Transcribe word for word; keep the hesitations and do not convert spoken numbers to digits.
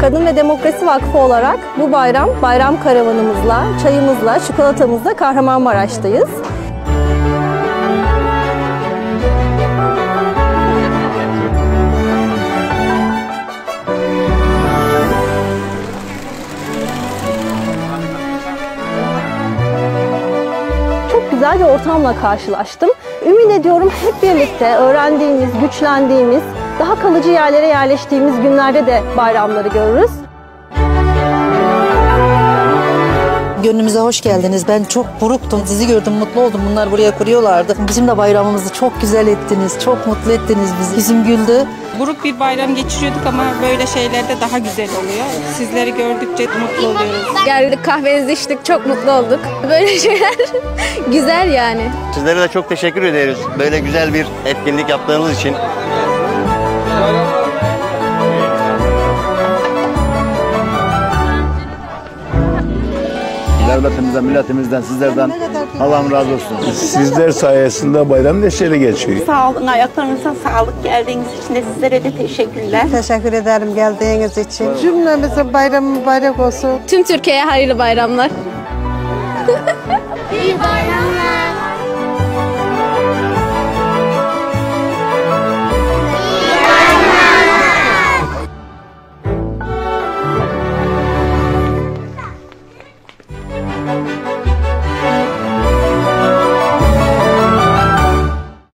Kadın ve Demokrasi Vakfı olarak bu bayram, bayram karavanımızla, çayımızla, çikolatamızla Kahramanmaraş'tayız. Çok güzel bir ortamla karşılaştım. Ümit ediyorum hep birlikte öğrendiğimiz, güçlendiğimiz, daha kalıcı yerlere yerleştiğimiz günlerde de bayramları görürüz. Gönlümüze hoş geldiniz. Ben çok buruktum. Sizi gördüm, mutlu oldum. Bunlar buraya kuruyorlardı. Bizim de bayramımızı çok güzel ettiniz. Çok mutlu ettiniz bizi. Yüzüm güldü. Buruk bir bayram geçiriyorduk ama böyle şeylerde daha güzel oluyor. Sizleri gördükçe mutlu oluyoruz. Geldik, kahvenizi içtik, çok mutlu olduk. Böyle şeyler güzel yani. Sizlere de çok teşekkür ederiz. Böyle güzel bir etkinlik yaptığınız için. Devletimizden, milletimizden, sizlerden Allah'ım razı olsun. Sizler sayesinde bayram neşeli geçiyor. Sağ olun, ayaklarınıza sağlık. Geldiğiniz için de sizlere de teşekkürler. Teşekkür ederim geldiğiniz için. Cümlemize bayram mübarek olsun. Tüm Türkiye'ye hayırlı bayramlar. İyi bayram.